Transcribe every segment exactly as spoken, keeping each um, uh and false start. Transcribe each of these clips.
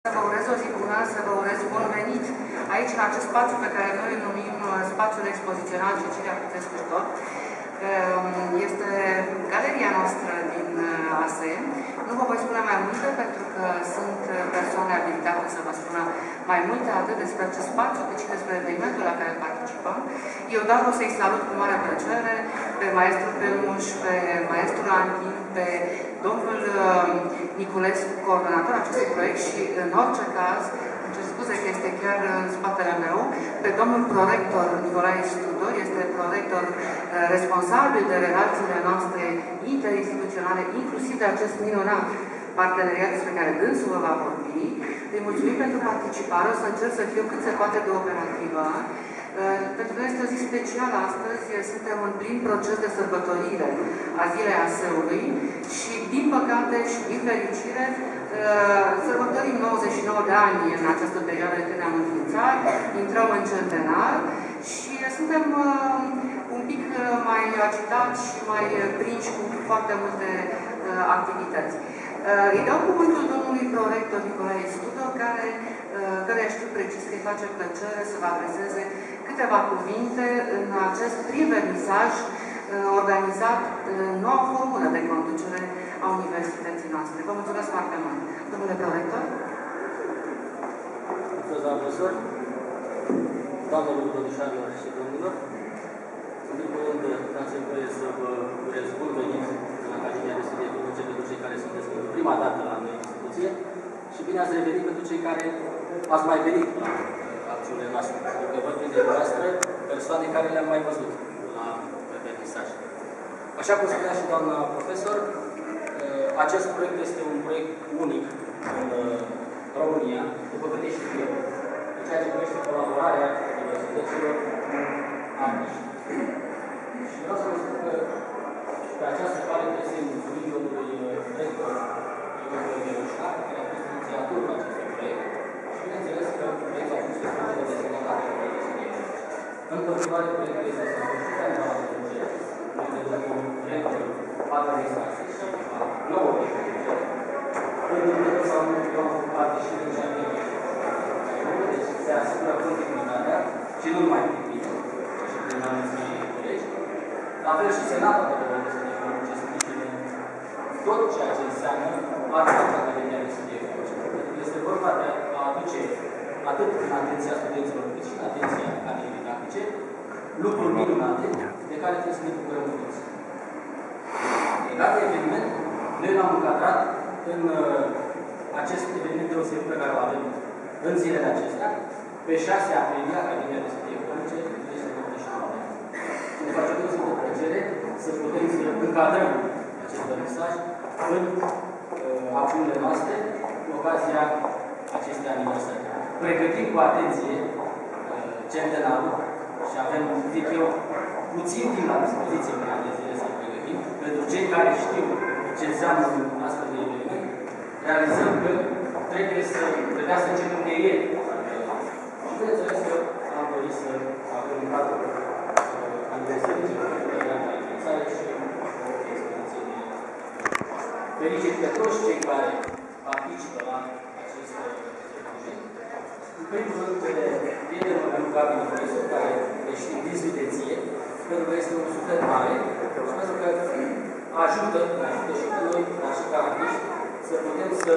Să vă urez o zi bună, să vă urez bun venit aici, în acest spațiu pe care noi îl numim spațiul expozițional Cecilia Cuțescu. Este galeria noastră din A S E. Nu vă voi spune mai multe pentru că sunt persoane abilitate să vă spună mai multe atât despre acest spațiu, cât și despre evenimentul la care participăm. Eu doar o să-i salut cu mare plăcere pe maestrul Pelmuș, pe maestrul Antin, pe domnul Niculescu, coordonator acestui proiect și, în orice caz, îmi cer scuze că este chiar în spatele meu, pe domnul prorector Nicolae Studor, este prorector responsabil de relațiile noastre interinstituționale, inclusiv de acest minunat parteneriat despre care dânsul vă va vorbi. Îi mulțumim pentru participare, o să încerc să fiu cât se poate de operativă. Pentru noi este o zi specială astăzi, suntem în plin proces de sărbătorire a Zilei A S E-ului și, din păcate și din fericire, sărbătorim nouăzeci și nouă de ani în această perioadă când ne-am înființat, intrăm în centenar și suntem un pic mai agitați și mai prinși cu foarte multe activități. Îi dau cuvântul domnului prorector Nicolae Studor, care, care știu precis că îi face plăcere să vă adreseze câteva cuvinte în acest prim vernisaj organizat în noua formulă de conducere a Universității noastre. Vă mulțumesc foarte mult. Domnule prorector. Mulțumesc, doamnă profesor, doamnelor, domnișoarelor și domnilor. În primul rând, dați-mi voie să vă urez bun venit în Academia de Studii Economice pentru cei care sunteți pentru prima dată la noi instituție și bine ați revenit pentru cei care ați mai venit la acțiunile noastre. Pentru că văd printre noastre persoane care le-am mai văzut la vernisaj. Așa cum spunea și doamna profesor, acest proiect este un proiect unic în România, după câte știu eu, în ceea ce privește colaborarea universităților cu artiști. Și vreau să vă spun că pe această cale trebuie să-i mulțumim domnului rector Ion Ierușa, care a fost inițiatorul acestui proiect și bineînțeles că proiectul a fost destul de dezvoltat în continuare, proiectul este să solicităm la atunci de domnul rector administrației și a nouă rector, pentru că s-au făcut parte și din Javier. Deci se asigură continuitatea și nu numai prin mine, și prin anumiții colegi. La fel și Senatul de Universității Economice sprijină tot ceea ce înseamnă arta Academia de Studii Economice. Este vorba de a aduce atât în atenția studenților, cât și în atenția Academiei Practice, lucruri minunate de care trebuie să ne bucurăm toți. Legat de eveniment, noi l-am încadrat în uh, acest eveniment deosebit pe care îl avem în zilele acestea, pe șase aprilie, Academia de Studii Economice, este douăzeci și nouă. Ne face deosebit de plăcere să putem să încadrăm acest mesaj în uh, acțiunile noastre, cu ocazia acestei aniversări. Pregătim cu atenție uh, centenarul și avem, zic eu, puțin timp la dispoziție în aceste zile să pregătim. Pentru cei care știu ce înseamnă un astfel de eveniment, realizăm că trebuie să, trebuia să începem de ieri. Și bineînțeles că am dorit să avem un cadru aniversării de aniversare și o expoziție de felicit pe toți cei care participă la acest proiect. În primul rând, pe prietenul meu, Gabi Nicolae, care le știm din județie, pentru că este un suflet mare, pentru că ajută, ne ajută și pe noi, dar și ca artiști, să putem să...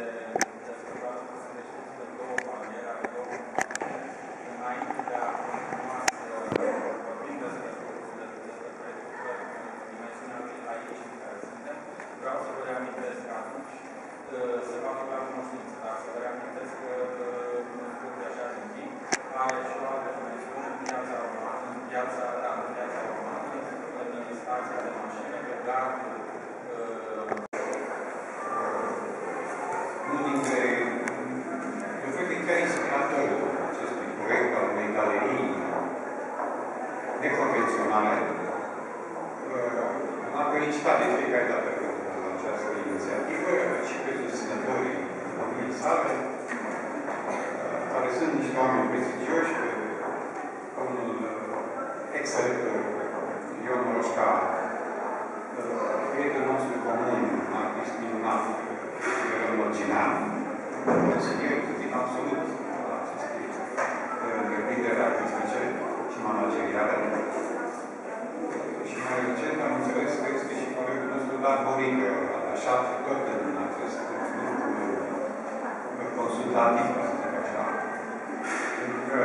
neconvenționale. Am felicitat de fiecare dată pentru această inițiativă și pe susținătorii domniei sale, care sunt niște oameni prestigioși, pe domnul ex-rector Ion Roșca, prietenul nostru comun, artist minunat, Ion Mărginean, consilier din absolut la aceste întreprinderi artistice și manageriale. Și mai recent am înțeles că este și colegul nostru Dan Borică, atașat tot în acest grup consultativ, să zic așa. Pentru că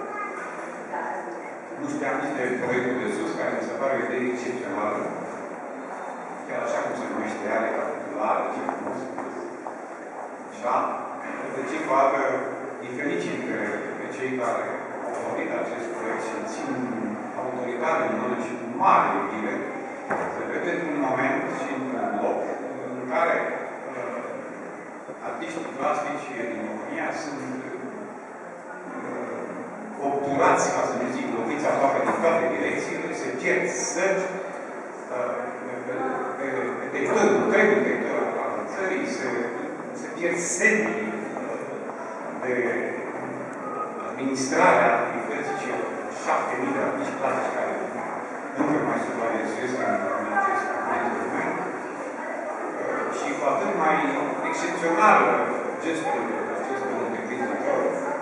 nu știam nici de proiectul de sus, care mi se pare o idee excepțională, chiar așa cum se numește ea, recapitulară, ce frumos. Așa? Deci, încă îi felicit pe cei care au făcut acest proiect și țin autoritate în mână și cu mare iubire, se vede un moment și un loc în care uh, artiștii plastici din România sunt uh, obturați, ca să nu zic, loviți aproape din toate direcțiile, se pierd sări uh, pe, pe, pe teritoriul, întregul teritoriu al țării, se, se pierd sedii uh, de administrare a activității celor șapte mii de artiști plastici care încă mai supraviețuiesc în acest moment. Și cu atât mai excepțional gestul acestui întreprinzător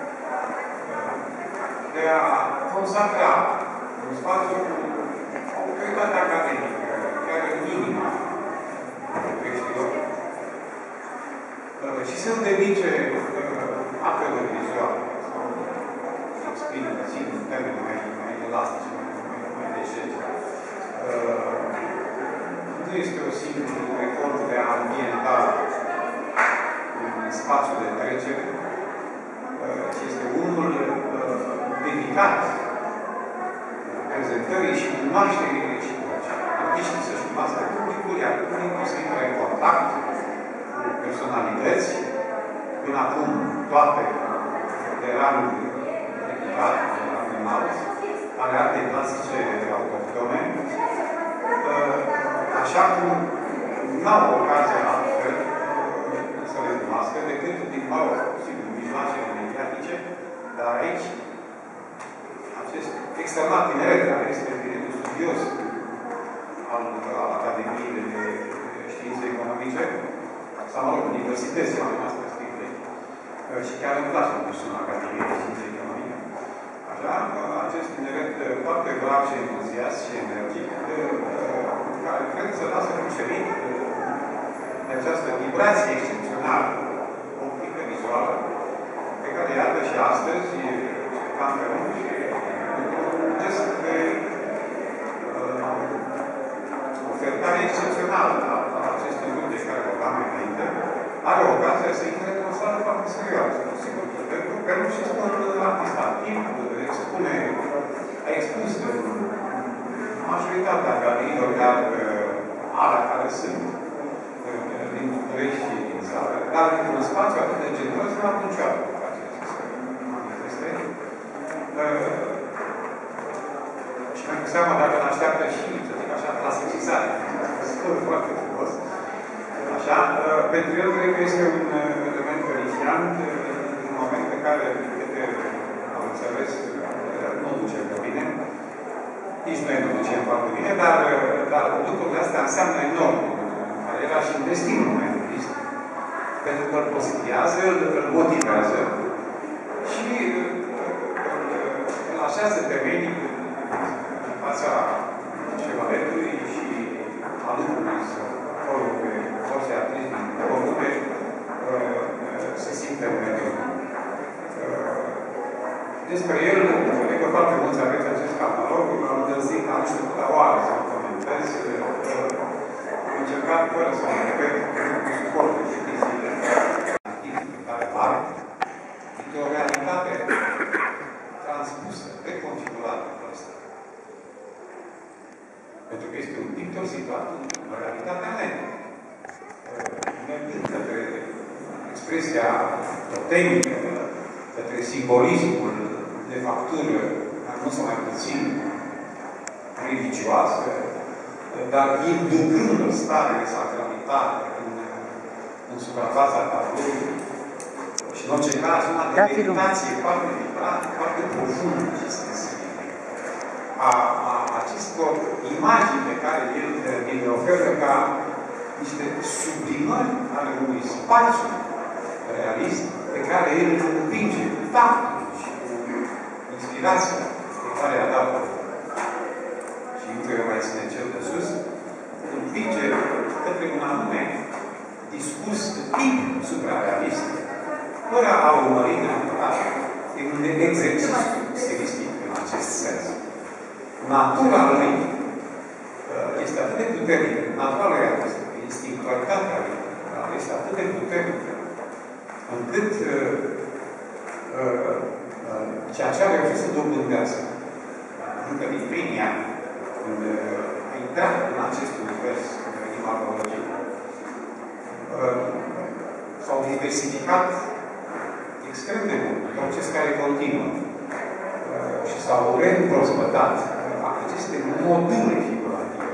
de a consacra un spațiu cu autoritate academică, chiar minimă, creștilor, și să îndevice apelul vizual. Exprim, țin, în termeni mai, mai elastice, mai, mai, mai leșezi. Uh, nu este o simplă efort de a ambienta un spațiu de trecere, uh, ci este unul uh, dedicat prezentării și cunoașterii reciproce. Artiștii să-și cunoască publicul, iar publicul să intre în contact cu personalități, până acum toate de rangul ridicat, de rangul înalt, ale artei clasice autohtone, așa cum n-au ocazia altfel să le cunoască decât din, mă rog, posibil, mijloacele mediatice, dar aici acest externat tineret, care este tineretul studios al, al Academiei de Științe Economice, sau, mă rog, universității ale noastre stricte, și chiar îmi place cum sună Academiei de Științe Economice. Așa, acest tineret foarte grav și entuziast și energic, care cred să lasă cucerit de această vibrație excepțională, optică, vizuală, pe care iată și astăzi, cam pe rând, și gest de uh, ofertare excepțională la, la aceste lucruri de care vorbeam mai înainte, are ocazia să intre în o sală foarte serioasă. Sigur, pentru că nu și spun artist activ, expune, a expus în majoritatea galeriilor de artă ala care sunt din București și din țară, dar într-un spațiu atât de generos, nu am niciodată ocazia să se manifeste. Și mi-am seama dacă ne așteaptă și, să zic așa, clasicizare. Spune foarte frumos. Așa, pentru el cred că este un element feliciant în moment în care, câte am înțeles, nu duce pe bine, nici noi nu ducem foarte bine, dar, dar lucrurile astea înseamnă enorm în cariera și în destinul unui artist. Pentru că îl pozitivează, îl, îl motivează și îl așează temenic în fața șevaletului și alumnului să pe orice artist din comune se simte un mediu. Despre el, cred că foarte mulți aveți acest catalog, am găsit, am știut la oară să comentez. Am încercat fără să mă repet, cu suportul științele pe care are, este o realitate transpusă, reconfigurată pe asta. Pentru că este un pictor situat în realitatea mea. Mergând către expresia totemică, către simbolismul de factură, nu să mai puțin religioasă, dar inducând o stare de sacralitate în, în suprafața tabloului și, în orice caz, una de meditație foarte vibrată, foarte profundă și sensibilă a, a acestor imagini pe care el le oferă ca niște sublimări ale unui spațiu realist pe care el îl împinge cu tactul și cu inspirația pe care a dat-o. Și încă eu mai ține cel de sus, împinge către un anume discurs de tip suprarealist, fără a urmări neapărat un exercițiu stilistic în acest sens. Natura lui este atât de puternică, natura lui artistă, instinctualitatea lui este atât de puternică, încât uh, uh, uh, ceea ce a reușit să dobândească încă din primii ani, când uh, a intrat în acest univers de imagologie, uh, s-au diversificat extrem de mult, proces care continuă uh, și s-au reîmprospătat uh, aceste module figurative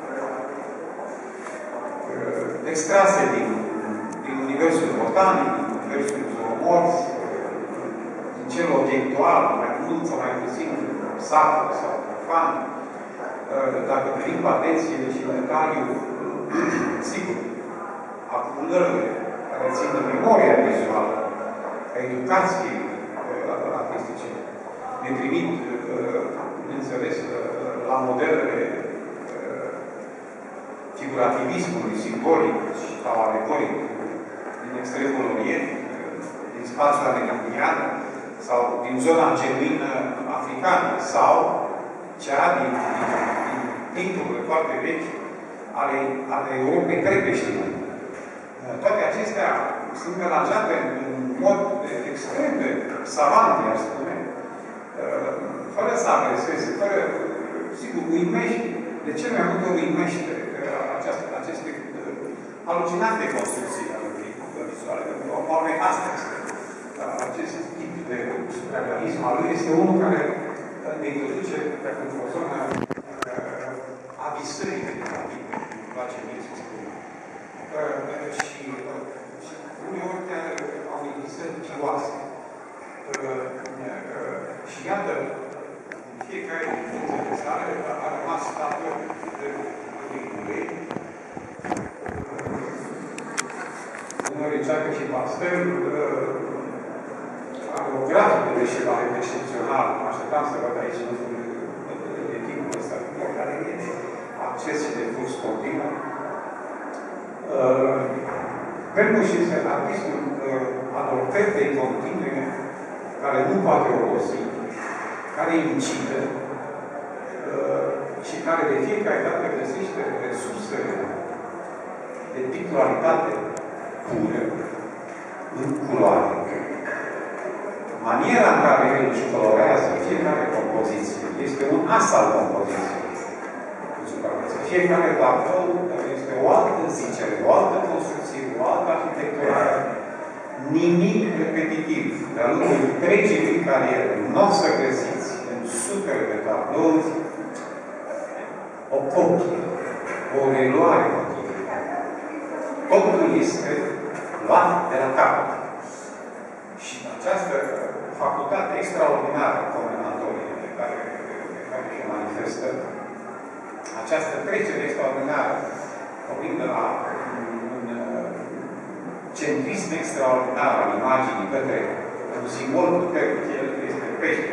uh, extrase din, din universul botanic, din universul zoomorf, uh, din cel obiectual, mai mult sau mai puțin sacru sau profan. Uh, dacă privim cu atenție și în detaliu, sigur, acumulările care țin de memoria vizuală, a educației uh, artistice, ne trimit, uh, bineînțeles, uh, la modelele uh, figurativismului simbolic sau alegoric din extremul Orient, uh, din spațiul american sau din zona genuină africană sau cea din, din, din timpurile foarte vechi ale, ale Europei prepeștine. Uh, toate acestea sunt melanjate în mod extrem de savant, i-aș spune, fără să agreseze, fără, sigur, uimește, de ce mai multe uimește această, aceste alucinante construcții ale vizuale. Oameni, asta este. Acest tip de suprarealism al lui este unul care ne introduce într-o zonă a visării creative, îmi place mie să spun. Și uneori chiar au visări fioase. Și iată, fiecare dintre de sale a rămas stată de lui. Uneori încearcă și pastel, are o grafică de ceva excepțional. Așteptam să văd aici de timpul ăsta, care e de acces și de curs continuu. Pentru și artistul ador oferte continue care nu poate obosi, care incide și care de fiecare dată găsește resurse de titularitate pură în culoare. Maniera în care el își colorează fiecare compoziție este un as al compoziției. Fiecare tablou este o altă zicere, o altă construcție, o altă arhitectură. Nimic repetitiv. De-a lungul întregii cariere, nu o să găsiți în sutele de tablouri o copie, o reluare copie. Totul este luat de la capăt. Și această facultate extraordinară a combinatoriei pe care, pe care se manifestă, această trecere extraordinară, vorbind de la un centrism extraordinar al imaginii către un simbol puternic, el este pește.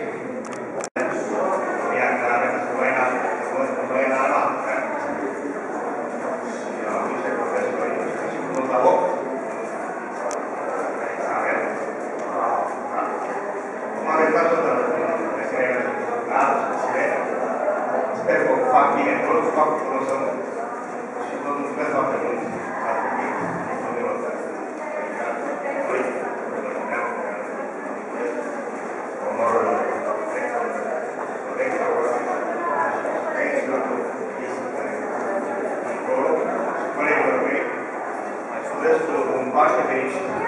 Sper că fac bine tot, fac cunoscut. Și vă mulțumesc foarte mult. Colegilor mei, studentul un paște de aici.